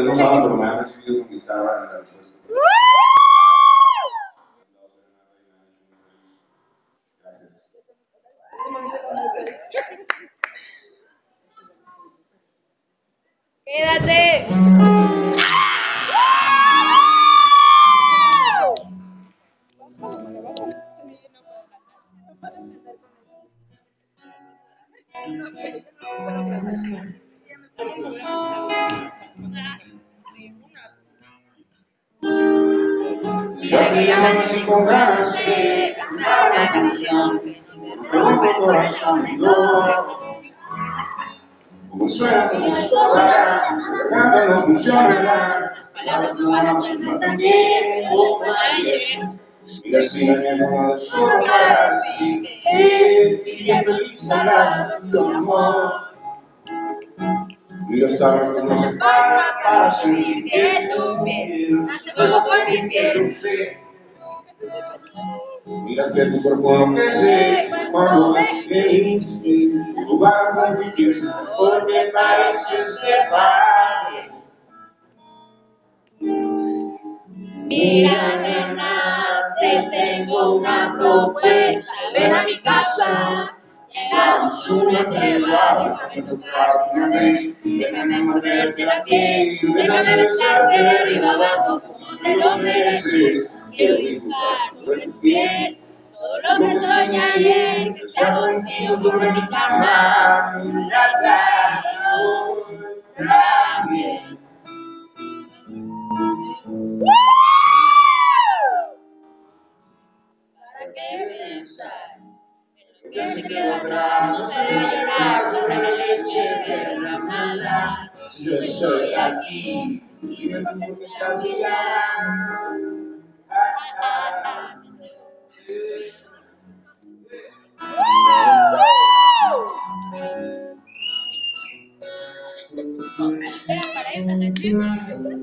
no saben, pero me han recibido con guitarra en el aeropuerto. Gracias. Quédate. Mira que ya amanecí con ganas de cantar una canción que rompe el corazón en dos. Como suena como estorba, la garganta no funciona, Las palabras no van a sonar tan bien como ayer. mira si la niega no destorba para decir que Vivía feliz al lado de tu amor. mira sabes que no se para para sentir que tu piel Hace fuego por mi piel. no sé. Mira que tu cuerpo enloquece cuando ves que viniste jugar con tus pies, Porque pareces de padre. Mira, nena, te tengo una propuesta. Ven a mi casa, hagamos una prueba. Déjame tocarte una vez, déjame morderte la piel, déjame besarte de arriba abajo como te lo mereces. Quiero dibujar sobre tu piel todo lo que soñé ayer, que sea contigo sobre mi cama. Mira, también. ¿Para qué pensar en lo que se quedó atrás? No se debe llorar sobre la leche derramada. Si yo estoy aquí, dime por qué estás brillando. Era para esa canción.